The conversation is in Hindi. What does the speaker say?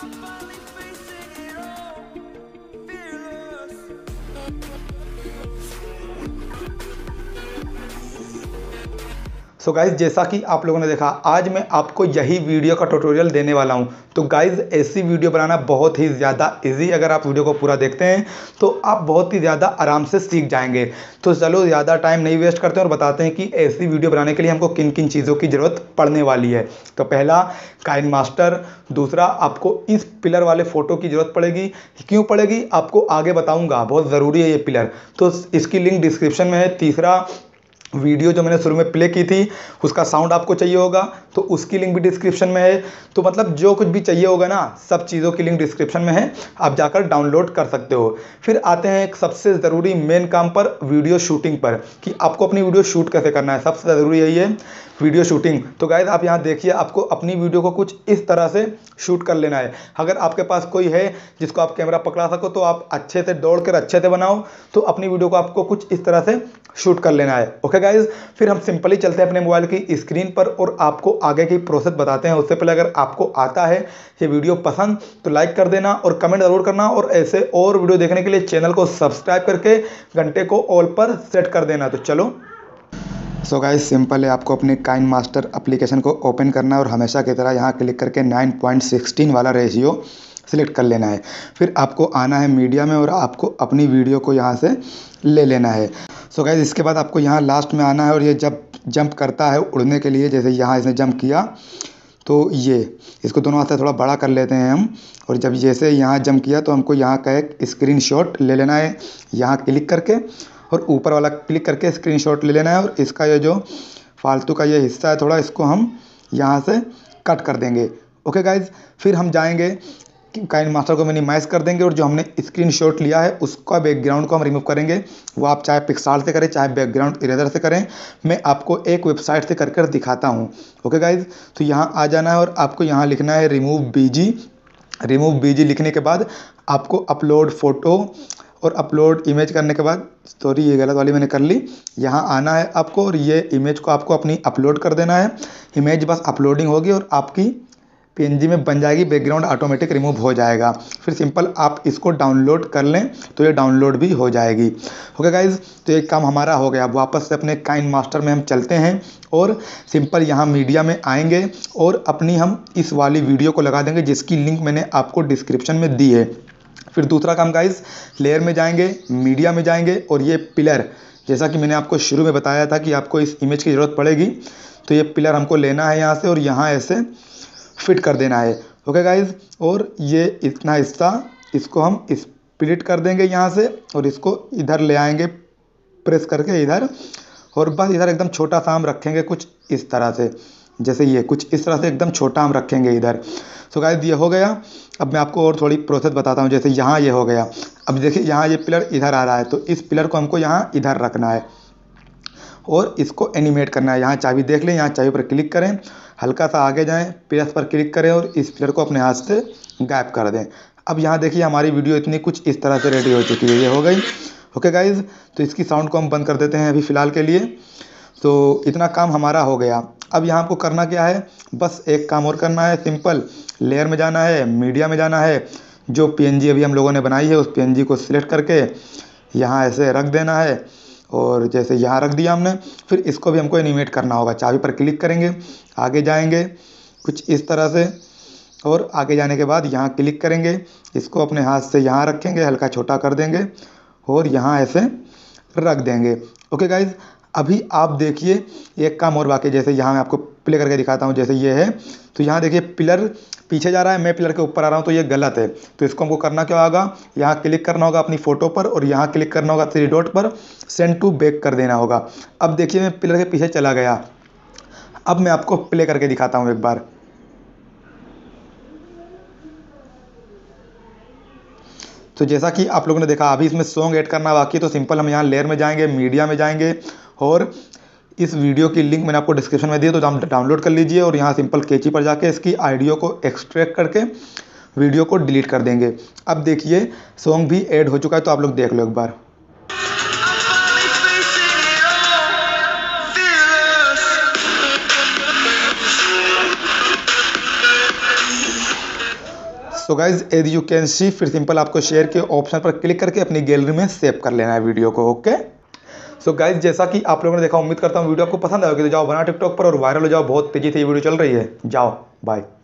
सो गाइज़, जैसा कि आप लोगों ने देखा, आज मैं आपको यही वीडियो का ट्यूटोरियल देने वाला हूं। तो गाइज़, ऐसी वीडियो बनाना बहुत ही ज़्यादा इजी। अगर आप वीडियो को पूरा देखते हैं तो आप बहुत ही ज़्यादा आराम से सीख जाएंगे। तो चलो ज़्यादा टाइम नहीं वेस्ट करते हैं और बताते हैं कि ऐसी वीडियो बनाने के लिए हमको किन किन चीज़ों की ज़रूरत पड़ने वाली है। तो पहला, काइनमास्टर। दूसरा, आपको इस पिलर वाले फ़ोटो की ज़रूरत पड़ेगी। क्यों पड़ेगी आपको आगे बताऊँगा, बहुत ज़रूरी है ये पिलर, तो इसकी लिंक डिस्क्रिप्शन में है। तीसरा, वीडियो जो मैंने शुरू में प्ले की थी उसका साउंड आपको चाहिए होगा, तो उसकी लिंक भी डिस्क्रिप्शन में है। तो मतलब जो कुछ भी चाहिए होगा ना, सब चीज़ों की लिंक डिस्क्रिप्शन में है, आप जाकर डाउनलोड कर सकते हो। फिर आते हैं एक सबसे ज़रूरी मेन काम पर, वीडियो शूटिंग पर, कि आपको अपनी वीडियो शूट कैसे करना है। सबसे ज़रूरी यही है, वीडियो शूटिंग। तो गाइस, आप यहाँ देखिए, आपको अपनी वीडियो को कुछ इस तरह से शूट कर लेना है। अगर आपके पास कोई है जिसको आप कैमरा पकड़ा सको तो आप अच्छे से दौड़ कर अच्छे से बनाओ। तो अपनी वीडियो को आपको कुछ इस तरह से शूट कर लेना है। ओके गाइज, फिर हम सिंपली चलते हैं अपने मोबाइल की स्क्रीन पर और आपको आगे की प्रोसेस बताते हैं। उससे पहले अगर आपको आता है ये वीडियो पसंद तो लाइक कर देना और कमेंट जरूर करना, और ऐसे और वीडियो देखने के लिए चैनल को सब्सक्राइब करके घंटे को ऑल पर सेट कर देना। तो चलो। सो गाइज, सिंपल है, आपको अपने काइनमास्टर एप्लीकेशन को ओपन करना है और हमेशा की तरह यहाँ क्लिक करके 9:16 वाला रेशियो सिलेक्ट कर लेना है। फिर आपको आना है मीडिया में और आपको अपनी वीडियो को यहाँ से ले लेना है। सो गाइज, इसके बाद आपको यहाँ लास्ट में आना है और ये जब जंप करता है उड़ने के लिए, जैसे यहाँ इसने जंप किया तो ये इसको दोनों हाथ से थोड़ा बड़ा कर लेते हैं हम, और जब जैसे यहाँ जंप किया तो हमको यहाँ का एक स्क्रीनशॉट ले लेना है। यहाँ क्लिक करके और ऊपर वाला क्लिक करके स्क्रीनशॉट ले लेना है, और इसका ये जो फालतू का ये हिस्सा है थोड़ा, इसको हम यहाँ से कट कर देंगे। ओके गाइज, फिर हम जाएंगे काइनमास्टर को मिनिमाइज़ कर देंगे और जो हमने स्क्रीनशॉट लिया है उसका बैकग्राउंड को हम रिमूव करेंगे। वो आप चाहे पिक्साल से करें चाहे बैकग्राउंड इरेजर से करें। मैं आपको एक वेबसाइट से कर दिखाता हूँ। ओके गाइज, तो यहाँ आ जाना है और आपको यहाँ लिखना है रिमूव बीजी। रिमूव बीजी लिखने के बाद आपको अपलोड फ़ोटो और अपलोड इमेज करने के बाद, सॉरी ये गलत वाली मैंने कर ली, यहाँ आना है आपको और ये इमेज को आपको अपनी अपलोड कर देना है। इमेज बस अपलोडिंग होगी और आपकी पीएनजी में बन जाएगी, बैकग्राउंड ऑटोमेटिक रिमूव हो जाएगा। फिर सिंपल आप इसको डाउनलोड कर लें तो ये डाउनलोड भी हो जाएगी। ओके गाइज, तो ये काम हमारा हो गया। अब वापस से अपने काइनमास्टर में हम चलते हैं और सिंपल यहाँ मीडिया में आएंगे और अपनी हम इस वाली वीडियो को लगा देंगे जिसकी लिंक मैंने आपको डिस्क्रिप्शन में दी है। फिर दूसरा काम गाइज, लेयर में जाएंगे, मीडिया में जाएंगे और ये पिलर, जैसा कि मैंने आपको शुरू में बताया था कि आपको इस इमेज की ज़रूरत पड़ेगी, तो ये पिलर हमको लेना है यहाँ से और यहाँ ऐसे फिट कर देना है। ओके गाइज, और ये इतना हिस्सा इसको हम स्प्लिट कर देंगे यहाँ से और इसको इधर ले आएंगे प्रेस करके इधर, और बस इधर एकदम छोटा सा हम रखेंगे कुछ इस तरह से, जैसे ये कुछ इस तरह से एकदम छोटा हम रखेंगे इधर। सो गाइज, ये हो गया। अब मैं आपको और थोड़ी प्रोसेस बताता हूँ। जैसे यहाँ ये हो गया, अब देखिए यहाँ ये पिलर इधर आ रहा है, तो इस पिलर को हमको यहाँ इधर रखना है और इसको एनिमेट करना है। यहाँ चाबी देख लें, यहाँ चाबी पर क्लिक करें, हल्का सा आगे जाएं, प्रेस पर क्लिक करें और इस पिलर को अपने हाथ से गायब कर दें। अब यहाँ देखिए हमारी वीडियो इतनी कुछ इस तरह से रेडी हो चुकी है, ये हो गई। ओके गाइज, तो इसकी साउंड को हम बंद कर देते हैं अभी फ़िलहाल के लिए। तो इतना काम हमारा हो गया। अब यहाँ आपको करना क्या है, बस एक काम और करना है, सिंपल लेयर में जाना है, मीडिया में जाना है, जो पीएनजी अभी हम लोगों ने बनाई है उस पीएनजी को सिलेक्ट करके यहाँ ऐसे रख देना है, और जैसे यहाँ रख दिया हमने, फिर इसको भी हमको एनिमेट करना होगा। चाबी पर क्लिक करेंगे, आगे जाएंगे कुछ इस तरह से, और आगे जाने के बाद यहाँ क्लिक करेंगे, इसको अपने हाथ से यहाँ रखेंगे, हल्का छोटा कर देंगे और यहाँ ऐसे रख देंगे। ओके गाइज, अभी आप देखिए एक काम और बाकी, जैसे यहाँ मैं आपको प्ले करके दिखाता हूँ। जैसे ये है, तो यहाँ देखिए पिलर पीछे जा रहा है, मैं पिलर के ऊपर आ रहा हूँ, तो ये गलत है। तो इसको हमको करना क्या होगा, यहाँ क्लिक करना होगा अपनी फ़ोटो पर और यहाँ क्लिक करना होगा 3 डॉट पर, सेंड टू बैक कर देना होगा। अब देखिए मैं पिलर के पीछे चला गया। अब मैं आपको प्ले करके दिखाता हूँ एक बार। तो जैसा कि आप लोगों ने देखा, अभी इसमें सॉन्ग ऐड करना बाकी है। तो सिंपल हम यहाँ लेयर में जाएंगे, मीडिया में जाएंगे और इस वीडियो की लिंक मैंने आपको डिस्क्रिप्शन में दी है, तो आप डाउनलोड कर लीजिए और यहाँ सिंपल कैची पर जाके इसकी ऑडियो को एक्सट्रैक्ट करके वीडियो को डिलीट कर देंगे। अब देखिए सॉन्ग भी ऐड हो चुका है, तो आप लोग देख लो एक बार। So guys as you can see, फिर सिंपल आपको शेयर के ऑप्शन पर क्लिक करके अपनी गैलरी में सेव कर लेना है वीडियो को। ओके सो गाइज जैसा कि आप लोगों ने देखा, उम्मीद करता हूँ वीडियो आपको पसंद आएगी, तो जाओ बना टिकटॉक पर और वायरल हो जाओ, बहुत तेजी से ये वीडियो चल रही है। जाओ बाय।